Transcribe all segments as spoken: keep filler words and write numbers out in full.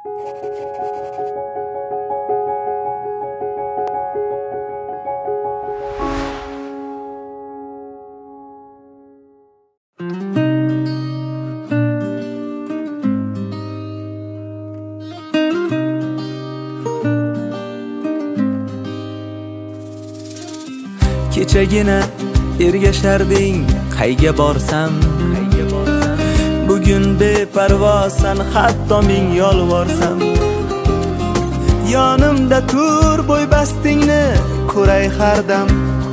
Kechagina ergasharding qayga borsam, bugun beparvosan hatto ming yolvorsam. Yonimda tur bo'ybastingni ko'ray hardam,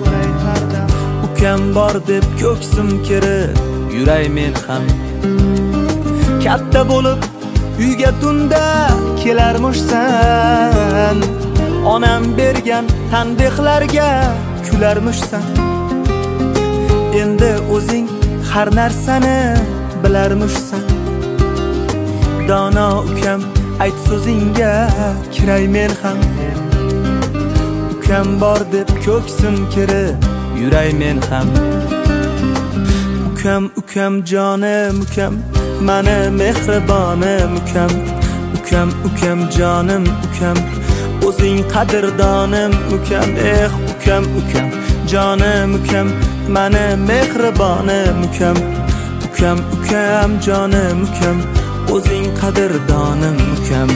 ukam bor deb ko'ksim kirib yuray men ham. Katta bo'lib uyga tunda kelarmishsan, onam bergan tanbehlarga kularmishsan. Endi o'zing har narsani bilarmishsan. Dono ukam ayt so'zingga kiray men ham. Ukam bor deb ko'ksim kirib yuray men ham. Ukam ukam jonim ukam, mani mehribonim ukam. Ukam ukam jonim ukam, o'zing qadrdonim ukam. Eh ukam ukam jonim ukam, mani mehribonim ukam. Ukam ukam jonim ukam, o'zing qadrdonim ukam.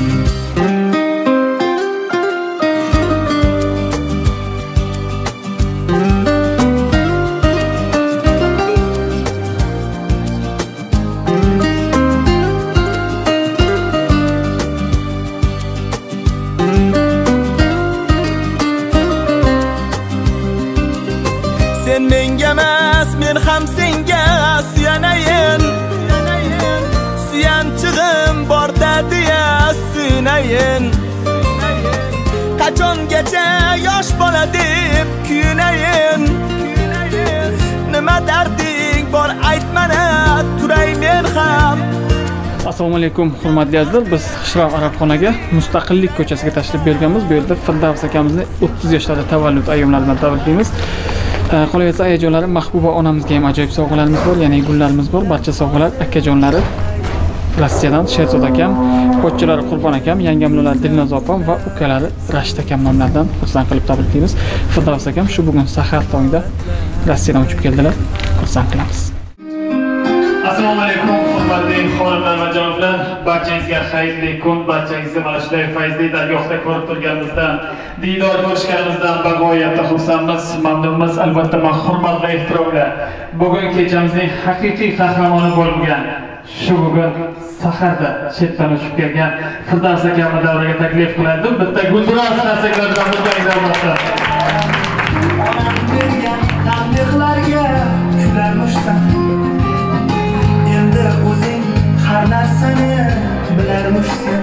Sen menga emas, men ham senga suyanayin. Suyanchig'im bor deya suyunayin. Qachongacha yosh bola deb kuyunayin. Nima darding bor ayt mana, turay men ham. Assalomu alaykum hurmatli azizlar. Biz Qishloq Arabxonaga Mustaqillik ko'chasiga tashrif buyurganmiz. Bu yerda Firdavs akamizni o'ttiz yoshlarda tavallud ayyomlari bilan tabriklaymiz. Qolaversa ayajonlarim Mahbuba onamizga ham ajoyib sovg'alarimiz bor, ya'ni gullarimiz bor. Barcha sovg'alar akajonlari Rossiyadan Sherzod akam, qo'shchilari Qurbon akam, yangamlar Dilnoz opam va ukalari Rashid akam nomlaridan xursand qilib tabriklaymiz. Firdavs akam shu bugun sahar tongda Rossiyadan uchib keldilar. Xursand qilamiz. Assalomu alaykum hurmatli xonimlar va janoblar, barchangizga xayrli kun, barchangizga mana shunday fayzli dargohda ko'rib turganimizdan, diydor ko'rishganimizdan bag'oyatda xursandmiz, mamnunmiz. Albatta men hurmat va ehtiromla bugun kechamizning haqiqiy qahramoni bo'lgan, shu bugun saharda chetdan uchib kelgan Firdavs akamni davraga taklif qilardim. Bitta gulduros narsalar bilan o'tganingizlar albatta. Onam bergan tanbehlarga kularmishsan. O'zing har narsani bilarmishsan.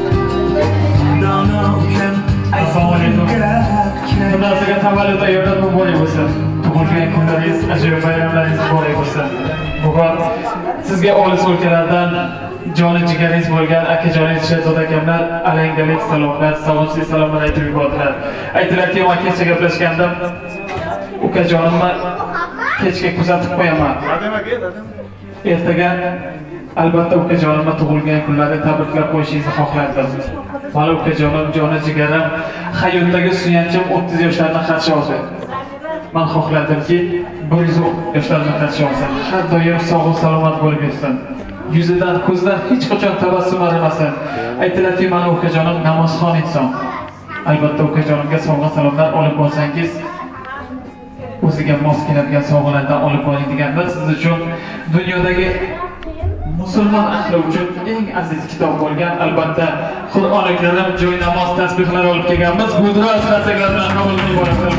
Dono ukam assalomu alaykum. Firdavsga tavallud ayyomlar muborak bo'lsin. Tug'ilgan kunlaringiz, ajoyib bayramlaringiz muborak bo'lsin. Bugun sizga olis o'lkalardan joni jigaringiz bo'lgan akajoningiz Sherzod akamlar alangalik salomlar, savonchli salomlar aytib yubordilar. Aytilarki, men kechga gaplashgandim. Ukajonimni kechga kuzatib qo'yaman. Ertaga albatta ukajonimni tug'ilgan kunlarida tabriklab qo'yishingizni xohlardim. Mana ukajonim, joni jigarim, hayotdagi suyanchim o'ttiz yoshlarni qarshi oldi. Men xohlardimki, bir yuz yoshlarni qarshi olsin. Har doim sog' va salomat bo'lib yursin. Yuzidan, ko'zidan hech qachon tabassum arimasin. Aytilarki, mana ukajonim namozxon inson. Albatta ukajonimga sovg'a salomlar olib borsangiz, o'ziga mos keladigan sovg'alardan olib boring deganlar. Siz uchun dunyodagi musulmon ahli uchun eng aziz kitob bo'lgan albatta Qur'oni Karim, joy namoz tasbihlar olib kelganmiz. Gulduros narsalar bilan qabul qilib borasiz.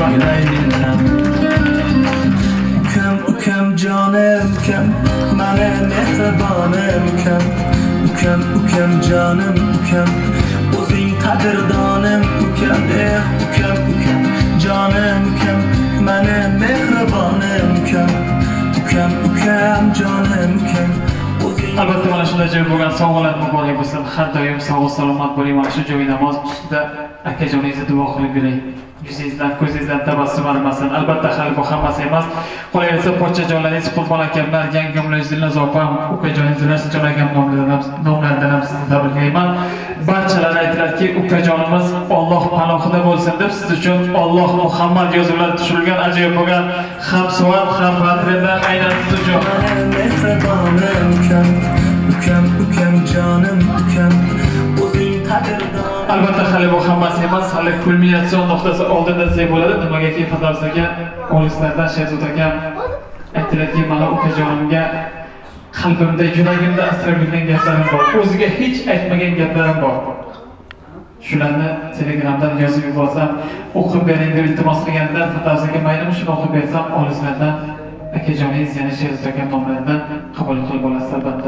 Ukam ukam jonim ukam, mani mehribonim ukam. Ukam ukam jonim ukam, o'zing qadrdonim ukam. Eh ukam ukam jonim ukam, mani mehribonim ukam. Ukam ukam jonim ukam, o'zing. Albatta mana shunday joy bo'lgan sovg'alar muborak bo'lsin. Har doim sog' va salomat bo'ling. Mana shu joy namoz ustida akajoningizni duo qilib yuring. yuzingizdan, ko'zingizdan tabassum arimasin. Albatta hali bu hammasi emas. Qolaversa pochchajonlaringiz, Qurbon akamlar, yangamlar, Dilnoz opam, ukajoningiz Jon akam nomlaridan ham sizni tabriklayman. Barchalari aytdilarki, ukajonimiz Alloh panohida bo'lsin deb siz uchun Alloh Muhammad yozuvlari tushirilgan ajoyib bo'lgan ham savat, ham portretlar aynan siz uchun. Mehribonim ukam, ukam, ukam jonim ukam, o'zing qadrdon. Albatta hali bu hammasi emas, hali kulminatsion nuqtasi oldinda desak bo'ladi. Nimagaki Firdavs aka, olislardan Shehzod akam aytdilarki, mana ukajonimga qalbimda, yuragimda asrab yurgan gaplarim bor. O'ziga hech aytmagan gaplarim bor. Shularni Telegramdan yozib yuborsam, o'qib bering deb iltimos qilganlar, Firdavs aka maylimi shuni o'qib bersam, olislardan akajoningiz yana Shehzod aka nomlaridan qabul qilib olasiz albatta.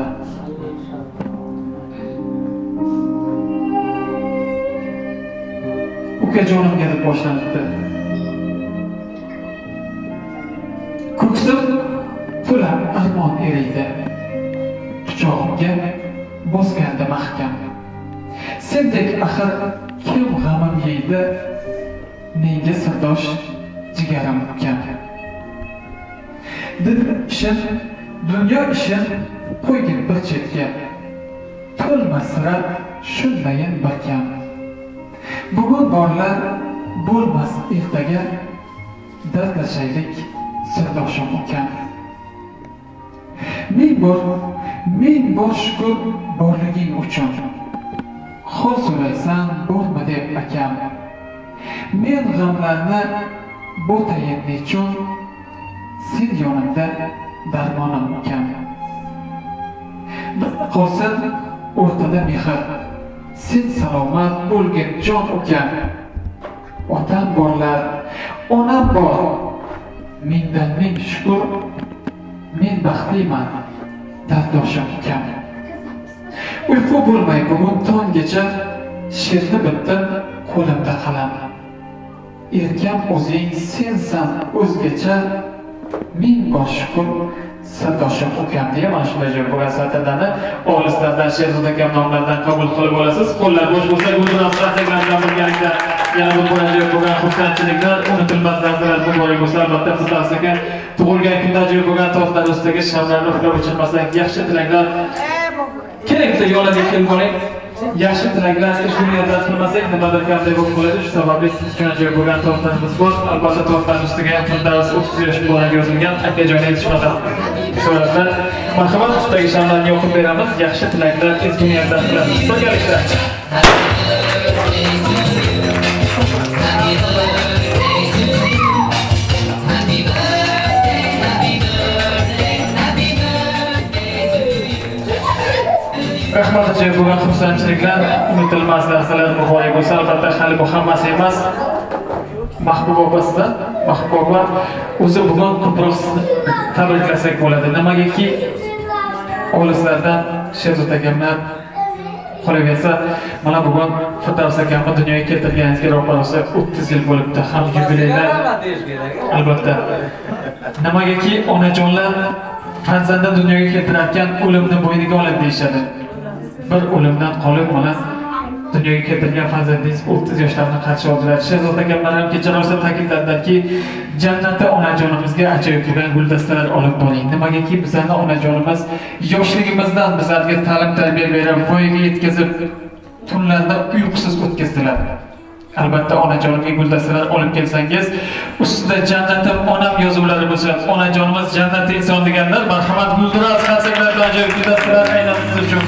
Ukajonimga deb boshlanibdi. Ko'ksim to'la armon eriydi. Pichog'imga bosgandi mahkam. Sendek axir kim g'amim yeydi? Menga sirdosh jigarim ukam. Dil ishim, dunyo ishim qo'ygin bir chetga. To'lmasira shundayin bir kam. Bugun borlar bo'lmas ertaga, dardlashaylik sirdoshim ukam. Men bor, men bor shukur borliging uchun. Xol so'raysan bormi deb akam. Men g'amlarni bo'tayin nechun, sen yonimda darmonim ukam. Qolsin o'rtada mehr, sen salomat bo'lgin jon ukam. Otam borlar, onam bor, mendan ming shukur, men baxtliman, dardoshim ukam. Uyqu bo'lmay bugun tonggacha, she'rni bitdim qo'limda qalam. Erkam o'zing sensan o'zgacha, ming bosh shukur, sirdoshim ukam deya mana shunday joy bo'lgan satrlarni olislardan Shehzod akam nomlaridan qabul qilib olasiz. Qo'llar bo'sh bo'lsa, o'zini strateglar bilan birgalikda yana bir joy bo'lgan xursandchiliklar, unutilmas lahzalar muborak bo'lsa, albatta Firdavs aka tug'ilgan kunda joy bo'lgan tortlar ustidagi shamlarni uxlab o'chirmasak, yaxshi tilaklar kerakli yo'lga kelib oling. Yaxshi tilaklar ishlayotgan qilmasak nimadir kamday bo'lib qoladi. Shu sababli siz uchun joy bo'lgan tortlarimiz bor. Albatta tortlar ustiga Firdavs o'ttiz yosh bo'lgan yozilgan akajoningiz shunaqa so'rashlar. Marhamat, ustidagi shamlarni yoqib beramiz. Yaxshi tilaklar ezgu niyatdan qilamiz. Birgalikda. Rahmat joy bo'lgan xursandchiliklar, unutilmas lahzalar muborak bo'lsa, albatta hali bu hammasi emas. Mahbuba opasidan, Mahbuba o'zi bugun ko'proq sizni tabriklasak bo'ladi. Nimagaki olislardan Shehzod akamlar qolaversa, mana bugun Firdavs akamni dunyoga keltirganingizga ro'parasi o'ttiz yil bo'libdi. Ham yubileylar. Albatta. Nimagaki onajonlar farzandni dunyoga keltirayotgan o'limni bo'yniga oladi deyshadi. Bir o'limdan qolib mana dunyoga keltirgan farzandingiz o'ttiz yoshlarni qarshi oldilar. Shehzod akamlar ham kechirsa ta'kidladilarki, jannatda onajonimizga ajoyib bo'lgan guldastalar olib boring. Nimagaki bizlarni onajonimiz yoshligimizdan bizlarga ta'lim tarbiya berib, voyaga yetkazib, tunlarni uyqusiz o'tkazdilar. Albatta onajonimga guldastalar olib kelsangiz, ustida jannatim onam yozuvlari bo'lsa, onajonimiz jannatda inson deganlar, marhamat guldiraz qarsaklar bilan ajoyib guldastalar aynan siz uchun.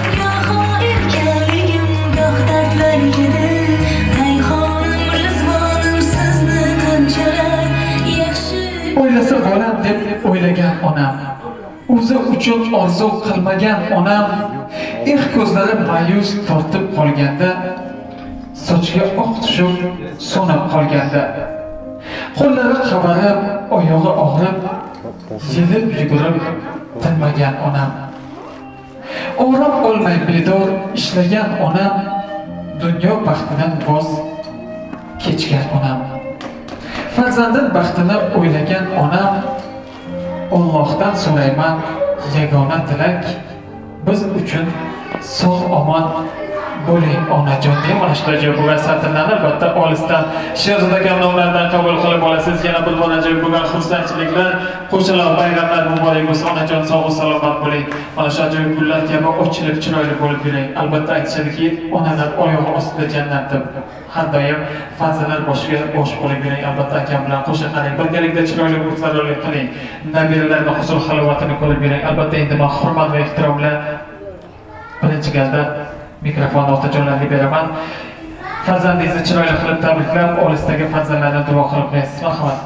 O'ylasa bolam deb o'ylagan onam, o'zi uchun orzu qilmagan onam, eh ko'zlari ma'yus tortib qolganda, sochiga oq tushib so'nib qolganda, qo'llari qavarib, oyog'i og'rib, yelib yugurib tinmagan onam, orom olmay bedor ishlagan onam, dunyo baxtidan voz kechgan onam, farzandim baxtini o'ylagan onam, Allohdan so'rayman yagona tilak, biz uchun sog' omon bo'ling onajon deb mana shunday ajoyib bo'lgan satrlarni albatta olisdan Sherzod aka nomlaridan qabul qilib olasiz. Yana bir bor ajoyib bo'lgan xursandchiliklar, qo'shaloq bayramlar muborak bo'lsin. Onajon sog' salomat bo'ling. Mana shu ajoyib gullar kabi ochilib chiroyli bo'lib yuring. Albatta aytishadiki, onalar oyog'i ostida jannat deb. Har doim farzandlar boshiga bosh bo'lib yuring. Albatta akam bilan qo'sha qaring. Birgalikda chiroyli o'tlarlik qiling. Nabiralarning huzur halovatini ko'rib yuring. Albatta endi men hurmat va ehtirom bilan birinchi galda mikrofonni otajonlarga beraman. Farzandingizni chiroyli qilib tabriklab, olisdagi farzandlardan duo qilib qo'yasiz. Marhamat.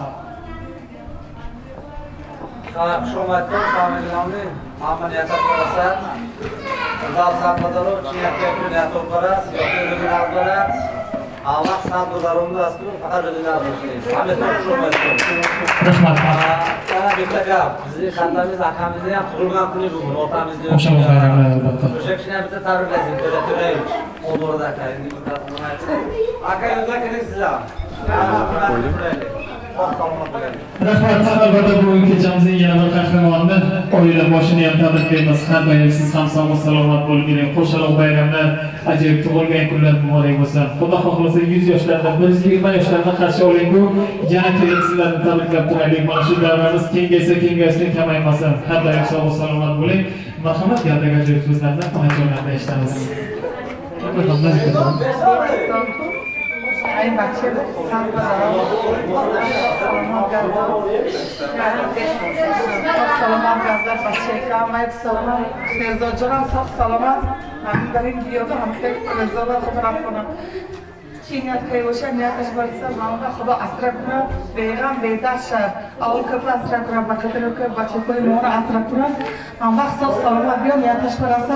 Xushxo'rmatli familiyamning amaliyotga qarasa, zal sabmadaro chiyatga kuniyat o'qaras, yo'qligini albalat. Allah sabmadaromni asli faqat o'zini albalaydi. Hamma xushxo'rmatli. Rahmat. Yana bitta bizni xandamiz akamizni ham tug'ilgan kuni bugun, otamizni. Qo'shaloq bayramlar albatta. O'sha kishini bitta tabriklaysiz, to'laymiz. O'g'lida aka, endi bitta aka o'zga kelasizlar. Rahmat, albatta bugun kechamizning yana bir qahramonni oila boshini ham tabriklaymiz. Har doim siz ham sog' salomat bo'linglar. Qo'shaloq bayramlar, ajoyib tug'ilgan kunlar muborak bo'lsin. Xudo xohlasa yuz yoshlardan, bir yuz yigirma yoshlardan qarshi oling-ku, yana kelib sizlarni tabriklab turaylik. Mana shu davramiz kengaysa, kengaysin, kamaymasin. Har doim sog' salomat bo'ling. Marhamat, galdagi ajoyib so'zlardan onajonlardan eshitamiz. Ay bachche salomat gazlar bachche ka may salomat Sherzod jonam sog' salomat hamon در این دیوار هم خیلی لذت خود را کنم چینیت که باشه نیاتش برسه مامان خدا اسرع کنه بیگم بیداش اول که اسرع کنه بخاطر که بچه کوی مون اسرع کنه مامان سog' salomat بیام نیاتش برسه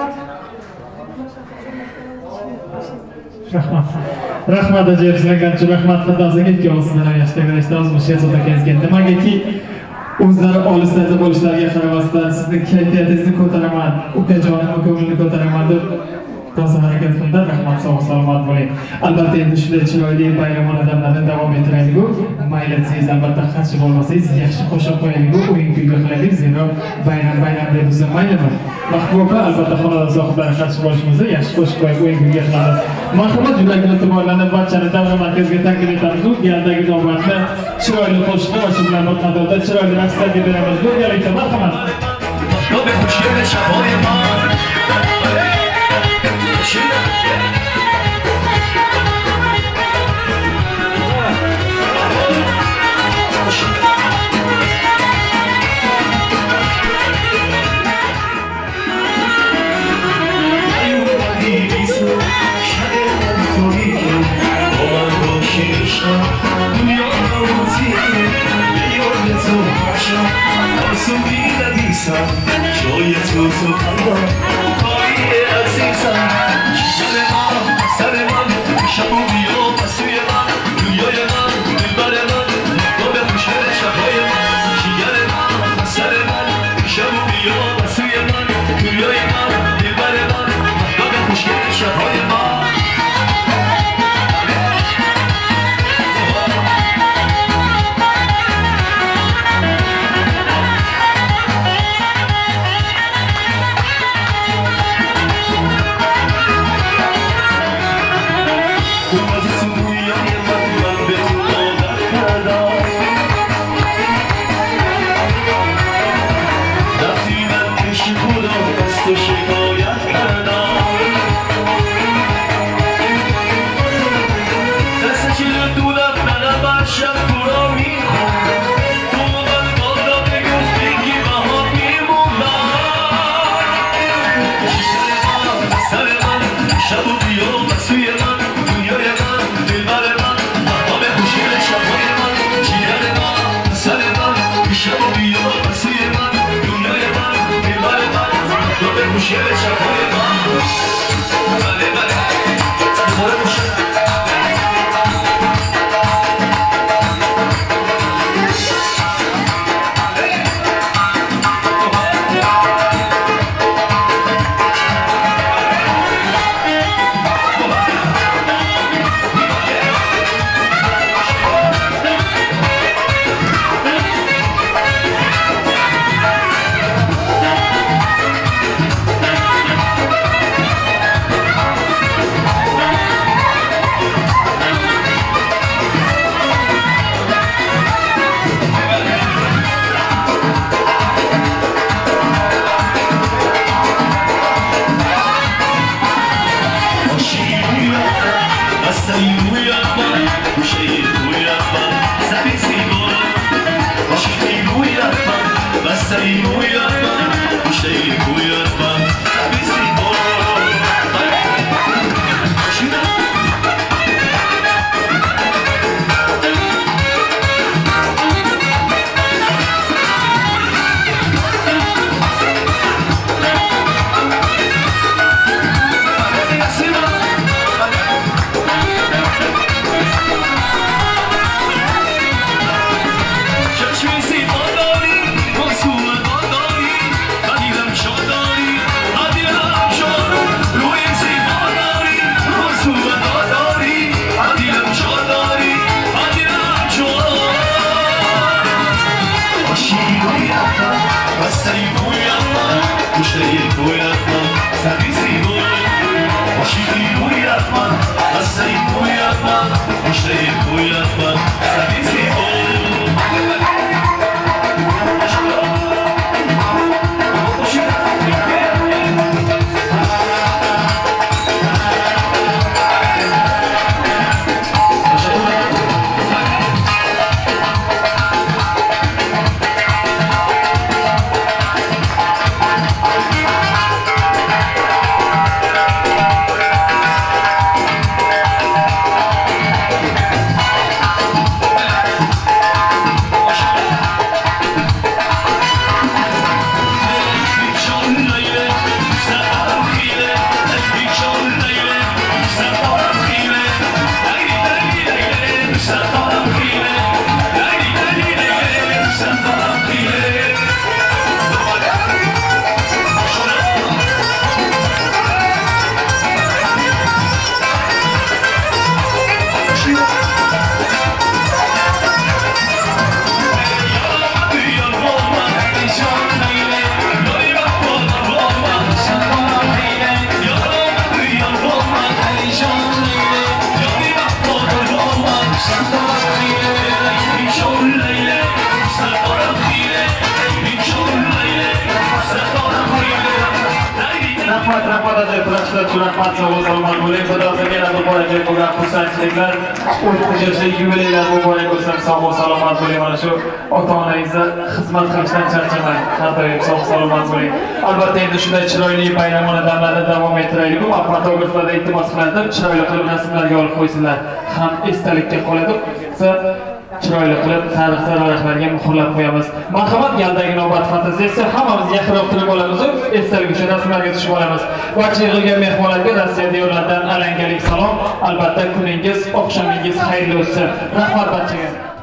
Rahmat ajoyib sizlarga rahmat xatosiga ikkovsizlar ham yaxshi tabriklaymiz. Bu Sherzod akangizga nimagaki o'zlari olislarda bo'lishlariga qaramasdan sizni kayfiyatingizni ko'taraman, ukajonimni ko'nglini ko'taraman deb toza harakat qildi. Rahmat, sog' salomat bo'ling. Albatta endi shunday chiroyli bayram odamlarni davom ettiraylik-ku. Mayli siz albatta qarshi bo'lmasangiz, yaxshi qo'shiq qo'yaylik-ku, o'yin kuyga qilaylik. Zero bayram bayram deb bizga maylimi? Mahbuba albatta xonadon sohiblari qarshi bo'lishimizda yaxshi qo'shiq qo'yib o'yin kuyga qilamiz. Marhamat, yurakdan e'tiborlanib barchani davra markaziga taklif etamiz. U galdagi navbatni chiroyli qo'shiqlar va shu bilan o'tqadorda chiroyli raqslarga beramiz. Birgalikda marhamat. Albatta endi shunday chiroyli bayramona damlarda davom ettiraylik. Va fotograflarga iltimos qiladim, chiroyli qilib rasmlarga olib qo'ysinlar. Ham esdalikka qoladi. Biz chiroyli qilib tarix saralashlarga muhrlab qo'yamiz. Marhamat, yaldagi navbat fotosessiya hammamiz yaqinroq turib olamiz, esdalik uchun rasmlarga tushib olamiz. Barcha yig'ilgan mehmonlarga Rossiya diyorlaridan alangalik salom. Albatta kuningiz, oqshomingiz xayrli o'tsin. Rahmat barchaga.